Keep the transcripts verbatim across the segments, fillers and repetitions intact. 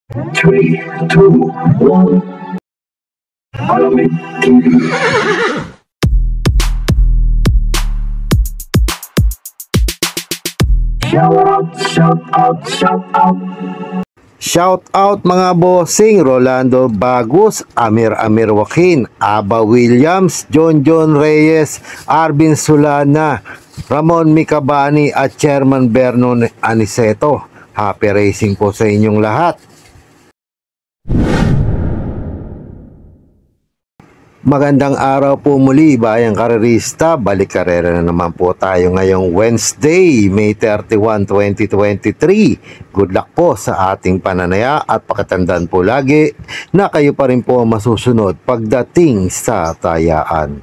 Three, two, one. Follow me. Shout out, shout out, shout out. Shout out mga bossing, Rolando Bagus, Amir Amir Joaquin, Aba Williams, John John Reyes, Arvin Sulana, Ramon Mikabani at Chairman Vernon Aniceto. Happy racing po sa inyong lahat. Magandang araw po muli, bayang karerista. Balik karera na naman po tayo ngayong Wednesday, May thirty-first, twenty twenty-three. Good luck po sa ating pananaya at pakatandaan po lagi na kayo pa rin po masusunod pagdating sa tayaan.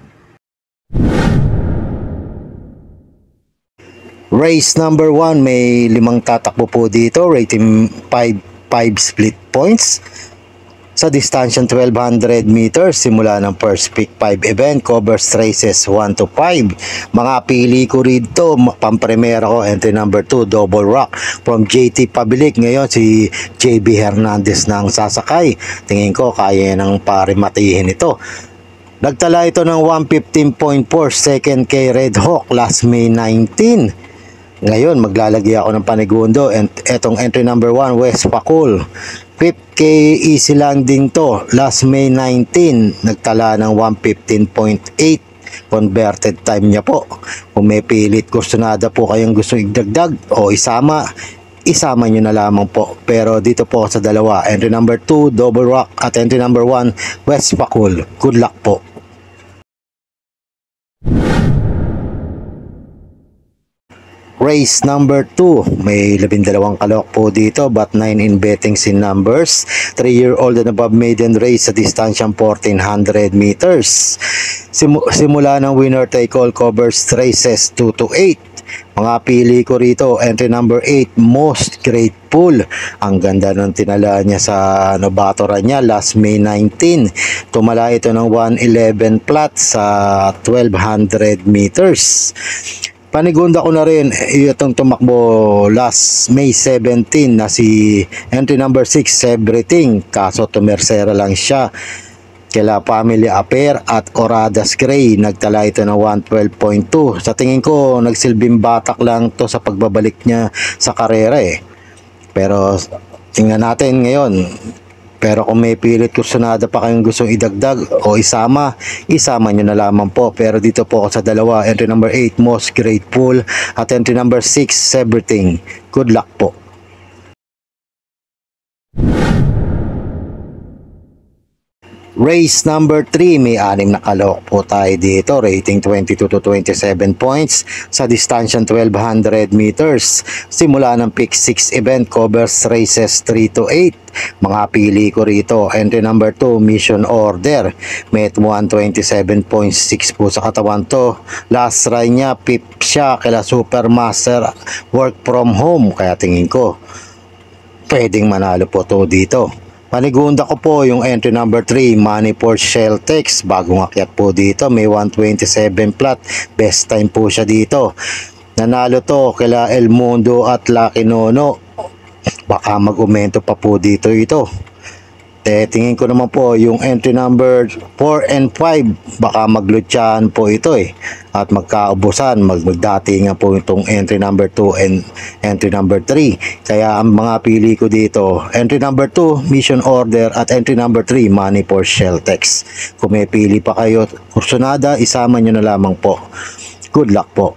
Race number one, may limang tatakbo po dito, rating five split points. Sa distansyang twelve hundred meters, simula ng first pick five event, covers races one to five. Mga pili ko rito, pampremera ko, entry number two, Double Rock from J T Pabilik. Ngayon si J B Hernandez na ang sasakay. Tingin ko kaya ng parimatihin ito. Nagtala ito ng one fifteen point four, second kay Red Hawk last May nineteen. Ngayon maglalagay ako ng panigundo, and etong entry number one, West Pakul. fifth K easy lang din to, last May nineteen, nagtala ng one fifteen point eight, converted time niya po. Kung may pilit kursunada po kayong gusto idagdag o isama, isama nyo na lamang po. Pero dito po sa dalawa, entry number two, Double Rock, at entry number one, West Pakul. Good luck po. Race number two, may labindalawang kalok po dito, but nine in bettings in numbers. three year old and above maiden race sa distansyang fourteen hundred meters. Simu simula ng winner take all, covers races two to eight. Mga pili ko rito, entry number eight, Most Grateful. Ang ganda ng tinala niya sa nobatoran niya last May nineteen. Tumala ito ng one eleven flat sa twelve hundred meters. Panigunda ko na rin itong tumakbo last May seventeen na si entry number six, Everything. Kaso tumersera lang siya kila Family Affair at Oradas Gray. Nagtala ito ng one twelve point two. Sa tingin ko nagsilbing batak lang to sa pagbabalik niya sa karera eh. Pero tingnan natin ngayon. Pero kung may pilit kursunada pa kayong gustong idagdag o isama, isama nyo na lamang po. Pero dito po ako sa dalawa, entry number eight, Most Grateful, at entry number six, Everything. Good luck po. Race number three, may anim na kalok po tayo dito, rating twenty-two to twenty-seven points sa distansyang twelve hundred meters. Simula ng pick six event, covers races three to eight. Mga pili ko rito, entry number two, Mission Order. May one twenty-seven point six po sa katawan to. Last ride niya, pip siya kila Supermaster Work From Home. Kaya tingin ko, pwedeng manalo po to dito. Panigunda ko po yung entry number three, Money for Sheltex. Bagong akyat po dito, may one twenty-seven flat. Best time po siya dito. Nanalo to kila El Mundo at Lucky Nono. Baka mag-umento pa po dito ito. Eh, tingin ko naman po yung entry number four and five, baka maglutyahan po ito eh. At magkaubusan, mag magdatingan po itong entry number two and entry number three. Kaya ang mga pili ko dito, entry number two, Mission Order, at entry number three, Money for Sheltex. Kung may pili pa kayo kursunada, isama nyo na lamang po. Good luck po.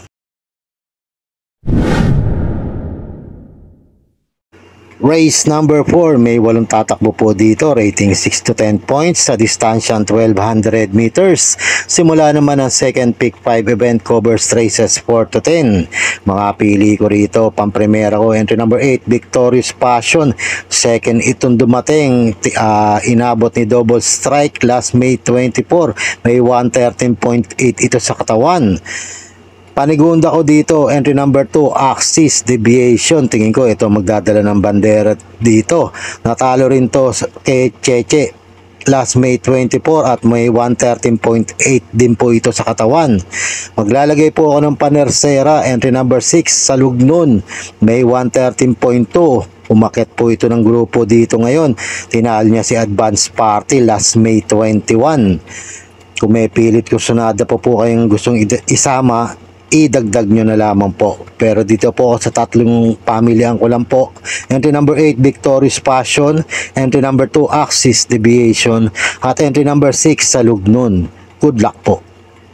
Race number four, may walong tatakbo po dito, rating six to ten points sa distansyang twelve hundred meters. Simula naman ang second pick five event, covers races four to ten. Mga pili ko rito, pampremera ko, entry number eight, Victorious Passion. Second itong dumating, uh, inabot ni Double Strike last May twenty-four. May one thirteen point eight ito sa katawan. Panigunda ko dito, entry number two, Axis Deviation. Tingin ko ito magdadala ng bandera dito. Natalo rin to kay Cheche last May twenty-four at may one thirteen point eight din po ito sa katawan. Maglalagay po ako ng Panersera, entry number six, sa Lugnon. May one thirteen point two. Umakyat po ito ng grupo dito ngayon. Tinalo niya si Advance Party last May twenty-one. Kung may pilit kursunada pa po kayong gustong isama, idagdag nyo na lamang po. Pero dito po sa tatlong pamilyan ko lang po. Entry number eight, Victorious Passion. Entry number two, Axis Deviation. At entry number six, Salugnon. Good luck po.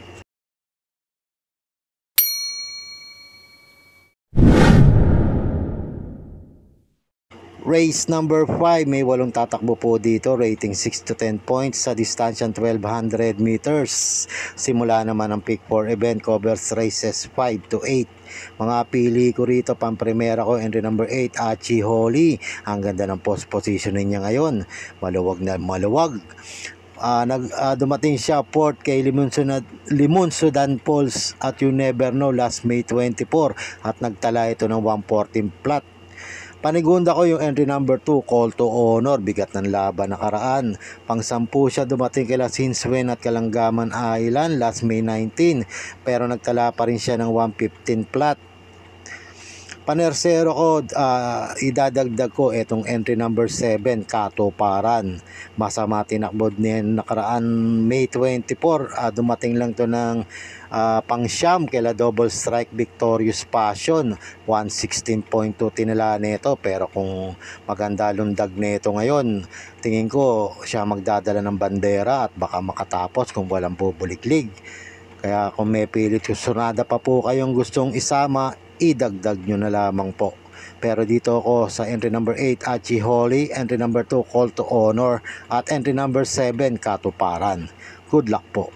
Race number five, may walong tatakbo po dito, rating six to ten points sa distansyang twelve hundred meters. Simula naman ang pick four event, covers races five to eight. Mga pili ko rito, pang-primera ko, entry number eight, Achi Holly. Ang ganda ng post positioning niya ngayon. Maluwag na maluwag. Uh, nag, uh, dumating siya port kay Limon Sudan, Limon Sudan Falls at You Never Know last May twenty-four at nagtala ito ng one fourteen flat. Panigunda ko yung entry number two, Call to Honor, bigat ng laban nakaraan. Pang-sampu siya dumating kila Sinswen at Kalanggaman Island last May nineteen, pero nagtala pa rin siya ng one fifteen flat. Panersero ko, uh, idadagdag ko itong entry number seven, Katuparan. Masama tinakbo niya nakaraan May twenty-four, uh, dumating lang to ng uh, pang-siyam kila Double Strike Victorious Passion, one sixteen point two tinala nito, pero kung maganda lundag nito ngayon, tingin ko siya magdadala ng bandera at baka makatapos kung walang bubuliklig. Kaya kung may pilit susunada pa po kayong gustong isama, idagdag nyo na lamang po. Pero dito ako sa entry number eight, Achi Holly, entry number two, Call to Honor, at entry number seven, Katuparan. Good luck po.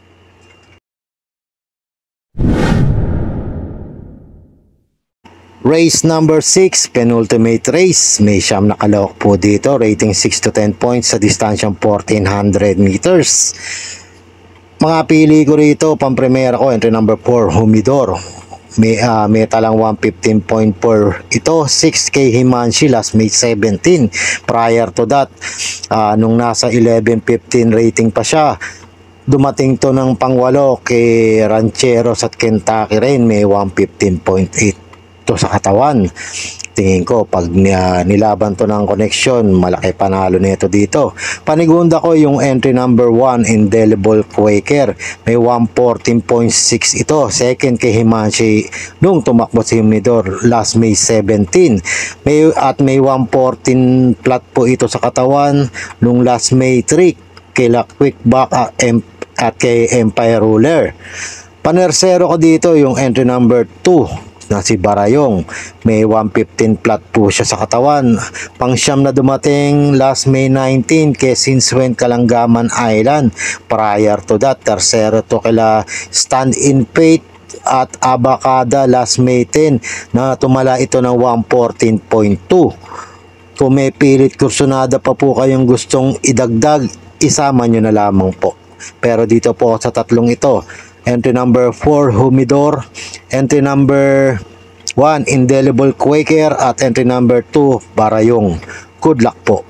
Race number six, penultimate race. May siyam na kalawak po dito, rating six to ten points sa distansyang fourteen hundred meters. Mga pili ko rito, pang-primera ko, entry number four, Humidor. May, uh, may talang one fifteen point four ito, six K Himanshi last May seventeen. Prior to that, uh, nung nasa eleven fifteen rating pa siya, dumating to ng pangwalo kay Rancheros at Kentucky Rain, may one fifteen point eight to sa katawan. Tingin ko pag uh, nilaban to ng connection, malaki panalo nito dito. Panigunda ko yung entry number one, Indelible Quaker. May one fourteen point six ito. Second kay Himanshi nung tumakbo si Humidor last May seventeen. May, at may one fourteen flat po ito sa katawan nung last May three kila Quickback uh, at kay Empire Ruler. Panersero ko dito yung entry number two na si Barayong. May one fifteen flat po siya sa katawan. Pang-siyam na dumating last May nineteen kay Sinswen Kalanggaman Island. Prior to that, tersero to kila Stand in Faith at Abacada last May ten na tumala ito ng one fourteen point two. Kung may pilit kursunada pa po kayong gustong idagdag, isama nyo na lamang po. Pero dito po sa tatlong ito, entry number four, Humidor, entry number one, Indelible Quaker, at entry number two, Barayong. Good luck po.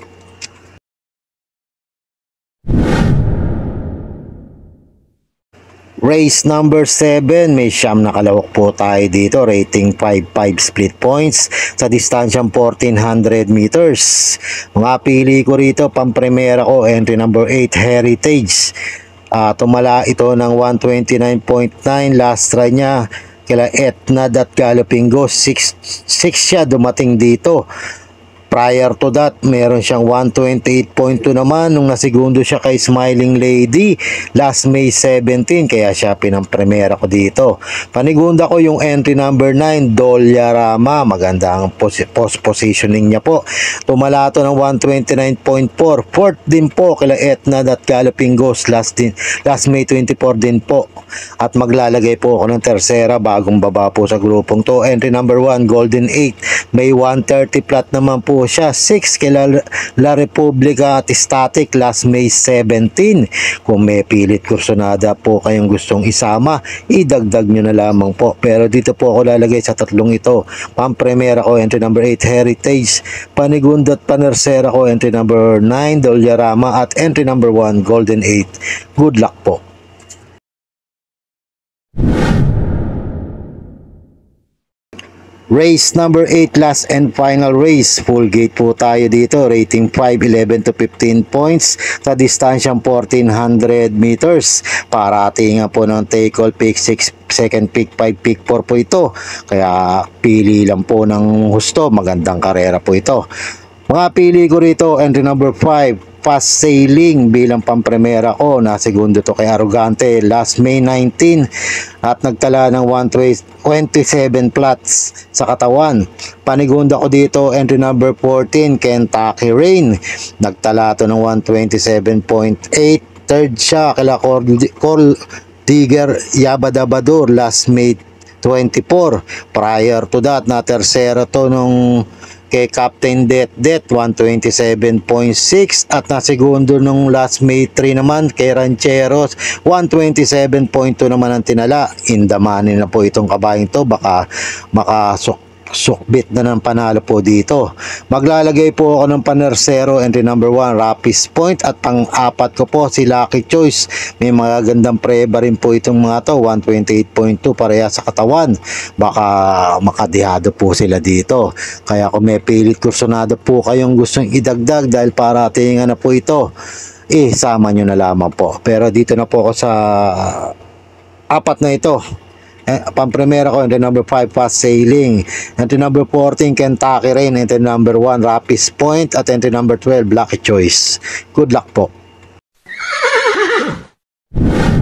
Race number seven, may siyam na kalawak po tayo dito, rating five five split points sa distansyang fourteen hundred meters. Mga pili ko rito, pang-primera ko, entry number eight, Heritage. Uh, tumala ito ng one twenty-nine point nine, last try niya kila Etna at Galloping Ghost, six siya dumating dito. Prior to that, meron siyang one twenty-eight point two naman nung nasigundo siya kay Smiling Lady last May seventeen, kaya siya pinampremera ko dito. Panigunda ko yung entry number nine, Dolyarama. Maganda ang post positioning niya po. Tumala to ng one twenty-nine point four. Fourth din po kila Etna at Galloping Ghost last, din, last May twenty-four din po. At maglalagay po ako ng tersera bagong baba po sa grupong to. Entry number one, Golden eight. May one thirty flat naman po siya, six kila La Republica at Static last May seventeen. Kung may pilit kursunada po kayong gustong isama, idagdag nyo na lamang po. Pero dito po ako lalagay sa tatlong ito. Pampremera ko, entry number eight, Heritage. Panigunda at panersera ko, entry number nine, Dolyarama, at entry number one, Golden eight. Good luck po. Race number eight, last and final race. Full gate po tayo dito. Rating five, eleven to fifteen points sa distansyang fourteen hundred meters. Paratingan po ng take all, pick six, second pick five, pick four po ito. Kaya pili lang po ng husto. Magandang karera po ito. Mga pili ko rito, entry number five, Fast Sailing bilang pampremera ko. Na segundo to kay Arrogante last May nineteen at nagtala ng one twenty-seven plots sa katawan. Panigunda ko dito, entry number fourteen, Kentucky Rain. Nagtala to ng one twenty-seven point eight. Third siya kila Call Digger Yabadabador last May twenty-four. Prior to that, na tercera to nung kay Captain Det Det one twenty-seven point six at na segundo nung last May three naman kay Rancheros one twenty-seven point two naman ang tinala. Indamanin na po itong kabayang to, baka makasuk sukbit na ng panalo po dito. Maglalagay po ako ng panersero, entry number one, Rapis Point, at pang-apat ko po si Lucky Choice. May mga gandang preba rin po itong mga to, one twenty-eight point two pareha sa katawan. Baka makadihado po sila dito. Kaya kung may pilit kursunado po kayong gustong idagdag dahil paratingan na po ito, eh sama nyo na lamang po. Pero dito na po ako sa apat na ito. Eh, pampremera ko, entry number five, Fast Sailing. Entry number fourteen, Kentucky Rain. Entry number one, Rapis Point. At entry number twelve, Lucky Choice. Good luck po.